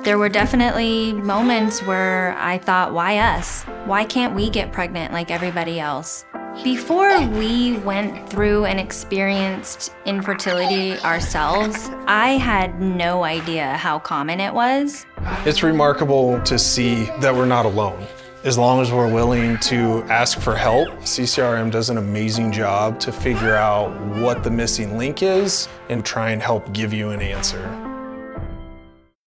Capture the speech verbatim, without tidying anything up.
There were definitely moments where I thought, why us? Why can't we get pregnant like everybody else? Before we went through and experienced infertility ourselves, I had no idea how common it was. It's remarkable to see that we're not alone. As long as we're willing to ask for help, C C R M does an amazing job to figure out what the missing link is and try and help give you an answer.